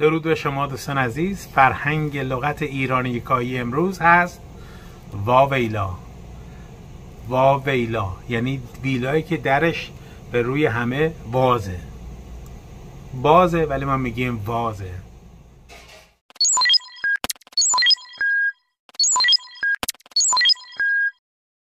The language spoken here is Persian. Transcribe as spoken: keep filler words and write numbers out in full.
درود به شما دوستان عزیز. فرهنگ لغت ایرانی یکایی امروز هست واویلا. واویلا یعنی ویلایی که درش به روی همه بازه. بازه ولی ما میگیم وازه.